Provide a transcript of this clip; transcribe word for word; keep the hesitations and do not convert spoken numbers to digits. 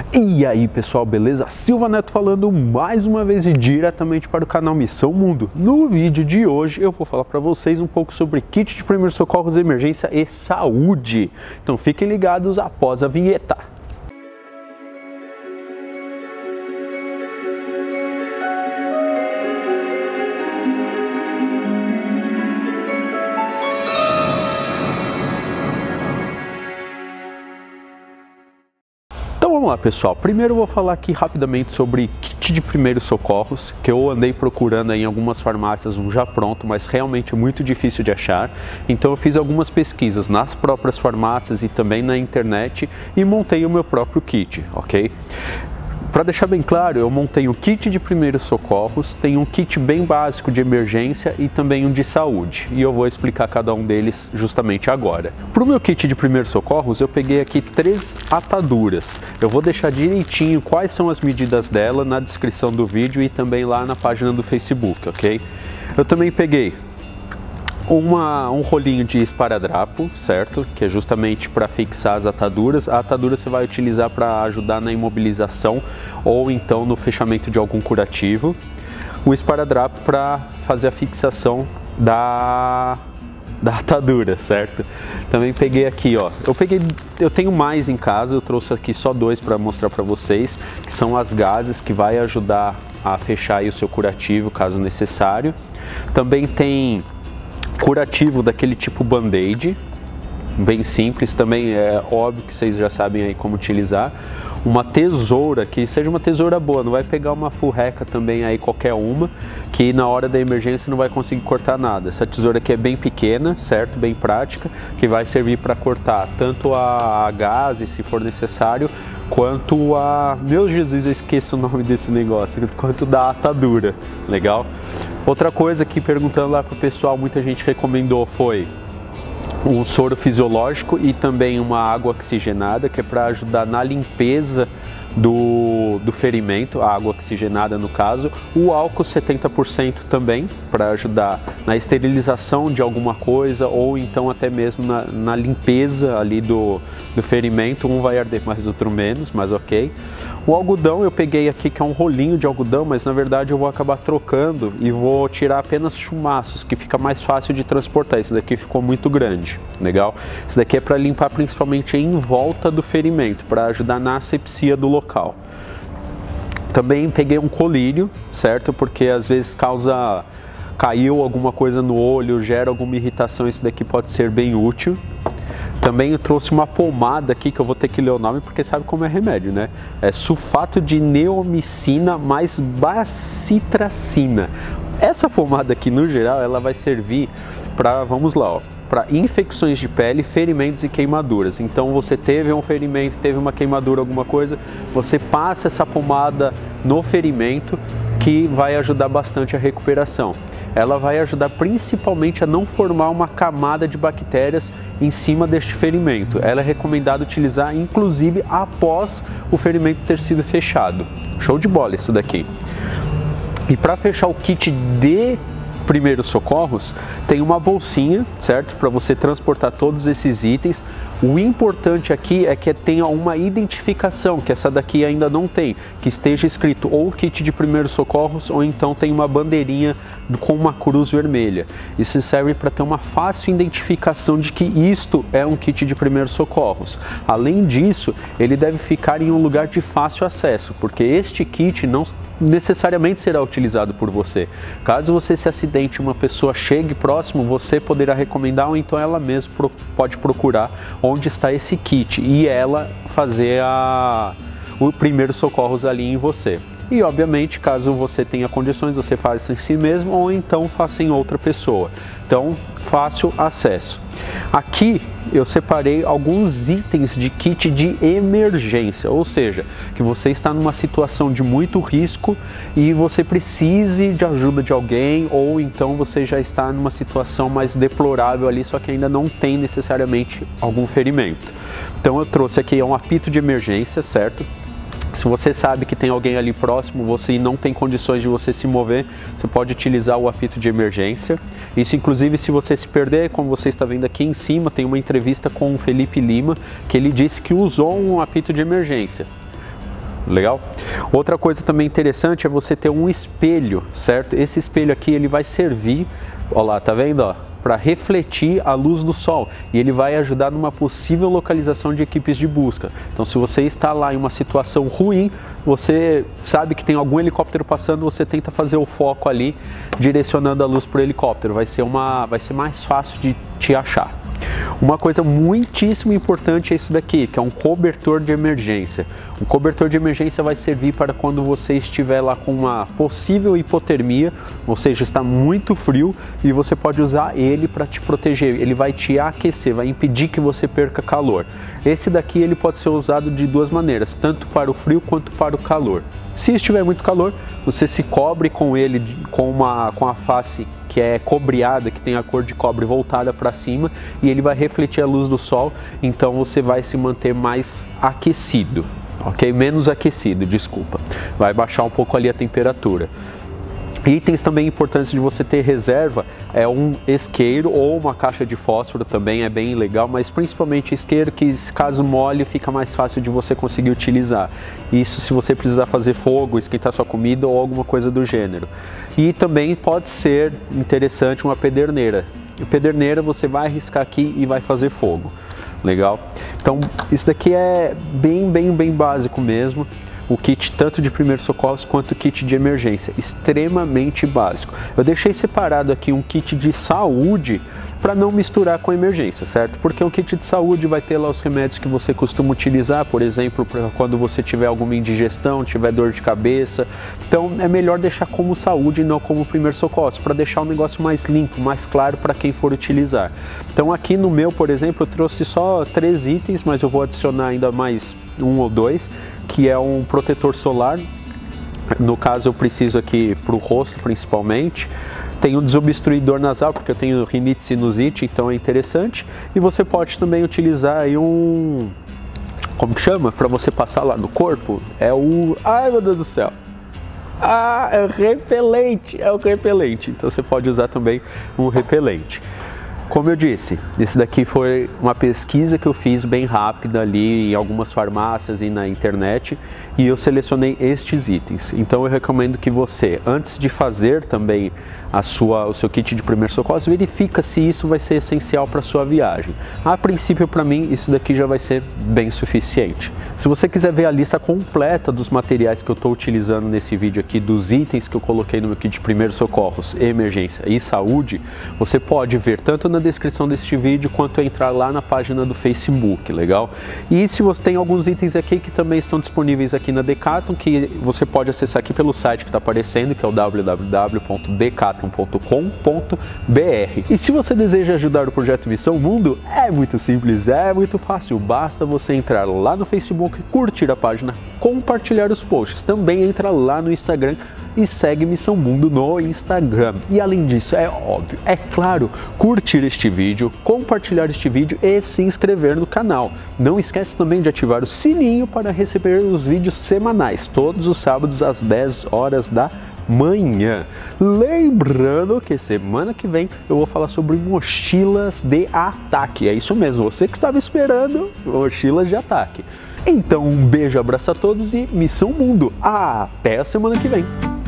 E aí pessoal, beleza? Silva Neto falando mais uma vez e diretamente para o canal Missão Mundo. No vídeo de hoje eu vou falar para vocês um pouco sobre kit de primeiros socorros, emergência e saúde. Então fiquem ligados após a vinheta. Então vamos lá pessoal, primeiro eu vou falar aqui rapidamente sobre kit de primeiros socorros, que eu andei procurando aí em algumas farmácias um já pronto, mas realmente é muito difícil de achar. Então eu fiz algumas pesquisas nas próprias farmácias e também na internet e montei o meu próprio kit, ok? Para deixar bem claro, eu montei um kit de primeiros socorros, tem um kit bem básico de emergência e também um de saúde. E eu vou explicar cada um deles justamente agora. Para o meu kit de primeiros socorros, eu peguei aqui três ataduras. Eu vou deixar direitinho quais são as medidas dela na descrição do vídeo e também lá na página do Facebook, ok? Eu também peguei Uma, um rolinho de esparadrapo, certo? Que é justamente para fixar as ataduras. A atadura você vai utilizar para ajudar na imobilização ou então no fechamento de algum curativo. O esparadrapo para fazer a fixação da, da atadura, certo? Também peguei aqui, ó. Eu peguei, eu tenho mais em casa. Eu trouxe aqui só dois para mostrar para vocês, que são as gases que vai ajudar a fechar aí o seu curativo caso necessário. Também tem curativo daquele tipo band-aid, bem simples, também é óbvio que vocês já sabem aí como utilizar. Uma tesoura, que seja uma tesoura boa, não vai pegar uma furreca também aí qualquer uma, que na hora da emergência não vai conseguir cortar nada. Essa tesoura aqui é bem pequena, certo? Bem prática, que vai servir para cortar tanto a, a gás, se for necessário, quanto a... Meu Jesus, eu esqueço o nome desse negócio, quanto da atadura, legal? Outra coisa que perguntando lá pro pessoal, muita gente recomendou foi um soro fisiológico e também uma água oxigenada, que é para ajudar na limpeza do, do ferimento, a água oxigenada no caso. O álcool setenta por cento também, para ajudar na esterilização de alguma coisa ou então até mesmo na, na limpeza ali do, do ferimento. Um vai arder mais, outro menos, mas ok. O algodão eu peguei aqui, que é um rolinho de algodão, mas na verdade eu vou acabar trocando e vou tirar apenas chumaços, que fica mais fácil de transportar. Esse daqui ficou muito grande, legal? Esse daqui é para limpar principalmente em volta do ferimento, para ajudar na asepsia do local. Também peguei um colírio, certo? Porque às vezes causa, caiu alguma coisa no olho, gera alguma irritação, isso daqui pode ser bem útil. Também eu trouxe uma pomada aqui, que eu vou ter que ler o nome porque sabe como é remédio, né? É sulfato de neomicina mais bacitracina. Essa pomada aqui, no geral, ela vai servir para, vamos lá, ó, para infecções de pele, ferimentos e queimaduras. Então você teve um ferimento, teve uma queimadura, alguma coisa, você passa essa pomada no ferimento, que vai ajudar bastante a recuperação. Ela vai ajudar principalmente a não formar uma camada de bactérias em cima deste ferimento. Ela é recomendada utilizar inclusive após o ferimento ter sido fechado. Show de bola isso daqui. E para fechar o kit de primeiros socorros, tem uma bolsinha, certo? Para você transportar todos esses itens. O importante aqui é que tenha uma identificação, que essa daqui ainda não tem, que esteja escrito ou kit de primeiros socorros ou então tem uma bandeirinha com uma cruz vermelha. Isso serve para ter uma fácil identificação de que isto é um kit de primeiros socorros. Além disso, ele deve ficar em um lugar de fácil acesso, porque este kit não necessariamente será utilizado por você. Caso você se acidente e uma pessoa chegue próximo, você poderá recomendar ou então ela mesma pode procurar onde está esse kit e ela fazer a, o primeiro socorros ali em você. E obviamente, caso você tenha condições, você faça em si mesmo ou então faça em outra pessoa. Então, fácil acesso. Aqui eu separei alguns itens de kit de emergência, ou seja, que você está numa situação de muito risco e você precise de ajuda de alguém, ou então você já está numa situação mais deplorável ali, só que ainda não tem necessariamente algum ferimento. Então eu trouxe aqui um apito de emergência, certo? Se você sabe que tem alguém ali próximo, você não tem condições de você se mover, você pode utilizar o apito de emergência. Isso inclusive se você se perder, como você está vendo aqui em cima, tem uma entrevista com o Felipe Lima, que ele disse que usou um apito de emergência. Legal? Outra coisa também interessante é você ter um espelho, certo? Esse espelho aqui ele vai servir, ó lá, tá vendo, ó? Para refletir a luz do sol e ele vai ajudar numa possível localização de equipes de busca. Então, se você está lá em uma situação ruim, você sabe que tem algum helicóptero passando, você tenta fazer o foco ali, direcionando a luz para o helicóptero. Vai ser uma, vai ser mais fácil de te achar. Uma coisa muitíssimo importante é isso daqui, que é um cobertor de emergência. O cobertor de emergência vai servir para quando você estiver lá com uma possível hipotermia, ou seja, está muito frio, e você pode usar ele para te proteger. Ele vai te aquecer, vai impedir que você perca calor. Esse daqui ele pode ser usado de duas maneiras, tanto para o frio quanto para o calor. Se estiver muito calor, você se cobre com ele com, uma, com a face que é cobreada, que tem a cor de cobre voltada para cima, e ele vai refletir a luz do sol, então você vai se manter mais aquecido, ok? Menos aquecido, desculpa. Vai baixar um pouco ali a temperatura. Itens também importantes de você ter reserva é um isqueiro ou uma caixa de fósforo, também é bem legal, mas principalmente isqueiro, que caso molhe fica mais fácil de você conseguir utilizar. Isso se você precisar fazer fogo, esquentar sua comida ou alguma coisa do gênero. E também pode ser interessante uma pederneira. A pederneira você vai arriscar aqui e vai fazer fogo. Legal? Então isso daqui é bem, bem, bem básico mesmo. O kit tanto de primeiros socorros quanto o kit de emergência, extremamente básico. Eu deixei separado aqui um kit de saúde para não misturar com a emergência, certo? Porque o kit de saúde vai ter lá os remédios que você costuma utilizar, por exemplo, pra quando você tiver alguma indigestão, tiver dor de cabeça. Então é melhor deixar como saúde e não como primeiros socorros, para deixar o negócio mais limpo, mais claro para quem for utilizar. Então aqui no meu, por exemplo, eu trouxe só três itens, mas eu vou adicionar ainda mais um ou dois, que é um protetor solar. No caso eu preciso aqui para o rosto principalmente. Tem um desobstruidor nasal, porque eu tenho rinite e sinusite, então é interessante. E você pode também utilizar aí um... como que chama? Para você passar lá no corpo. É o... ai meu Deus do céu! Ah, é o repelente! É o repelente. Então você pode usar também um repelente. Como eu disse, esse daqui foi uma pesquisa que eu fiz bem rápida ali em algumas farmácias e na internet, e eu selecionei estes itens. Então eu recomendo que você, antes de fazer também a sua, o seu kit de primeiros socorros, verifica se isso vai ser essencial para a sua viagem. A princípio, para mim, isso daqui já vai ser bem suficiente. Se você quiser ver a lista completa dos materiais que eu estou utilizando nesse vídeo aqui, dos itens que eu coloquei no meu kit de primeiros socorros, emergência e saúde, você pode ver tanto na descrição deste vídeo quanto entrar lá na página do Facebook, legal? E se você tem alguns itens aqui que também estão disponíveis aqui na Decathlon, que você pode acessar aqui pelo site que está aparecendo, que é o w w w ponto decathlon ponto com ponto b r. E se você deseja ajudar o projeto Missão Mundo, é muito simples, é muito fácil, basta você entrar lá no Facebook, curtir a página, compartilhar os posts, também entra lá no Instagram e segue Missão Mundo no Instagram. E além disso, é óbvio, é claro, curtir este vídeo, compartilhar este vídeo e se inscrever no canal. Não esquece também de ativar o sininho para receber os vídeos semanais, todos os sábados às dez horas da manhã. Lembrando que semana que vem eu vou falar sobre mochilas de ataque. É isso mesmo, você que estava esperando mochilas de ataque. Então um beijo, abraço a todos e Missão Mundo. Até a semana que vem.